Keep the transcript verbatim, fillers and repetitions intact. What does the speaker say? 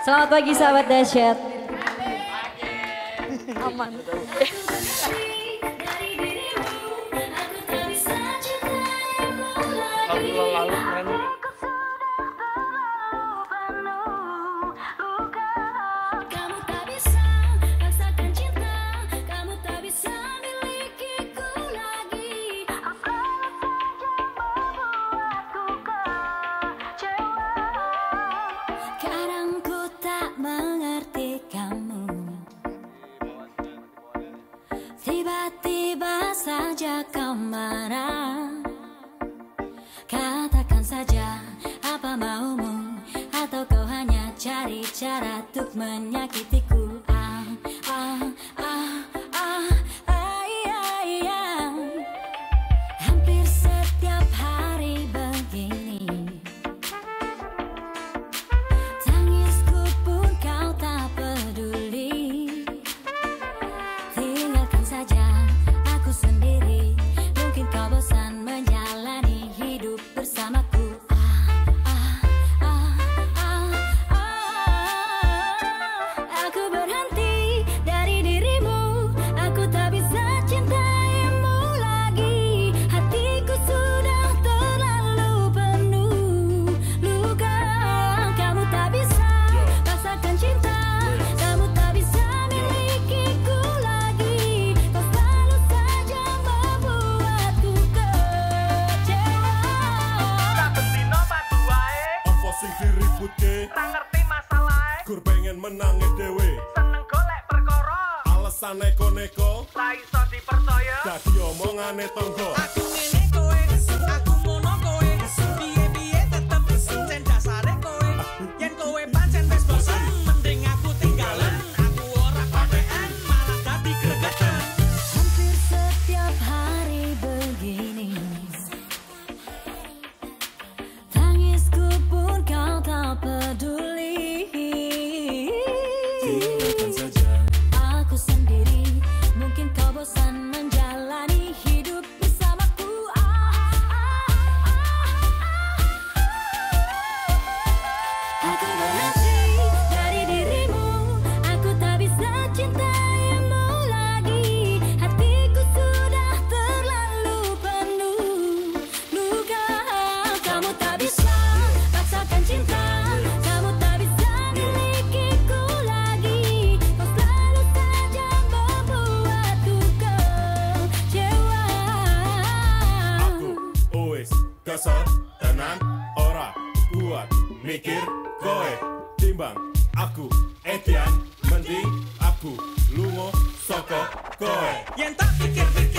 Selamat pagi sahabat dahsyat. Aman. Lalu-lalu keren. Tiba-tiba saja kau marah. Katakan saja apa maumu, atau kau hanya cari cara untuk menyakitiku. Ah, ah, ah, ah, ah, iya, iya. Hampir setiap hari begini, tangisku pun kau tak peduli. Tinggalkan saja aku sendiri, mungkin kau bosan menjalani hidup bersamaku. Ah, ah, ah, ah, ah. Aku berhenti dari dirimu, aku tak bisa cintaimu lagi. Hatiku sudah terlalu penuh luka. Kamu tak bisa rasakan cinta, kamu tak bisa milikiku lagi. Kau selalu saja membuatku kecewa. Tak bentino padu wae, Apa sing diributke? tak ngerti masalahe. Gur pengen menangi dhewe. Seneng golek perkara, Alasan neko-neko ra iso dipercaya. dadi omongane tonggo. Aku ngene kowe, aku ngono kowe, piye-piye tetep sen dasare kowe. Yen kowe pancen wis bosan, mending aku tinggalan. Aku ora kotekan, malah dadi gregetan. Hampir setiap hari begini, tangisku pun kau tak peduli. Tinggalkan saja. Aku sendiri, mungkin kau bosan menjalani hidup bersamaku. Ah, ah, ah. Aku berhenti dari dirimu, aku tak bisa cintaimu lagi. Hatiku sudah terlalu penuh luka. Kamu tak bisa rasakan cinta, kamu tak bisa milikiku lagi. Kau selalu saja membuatku kecewa. Aku wis kesel tenan ora kuat mikir kowe. Timbang aku edian, mending aku lunga saka kowe. Yen tak pikir-pikir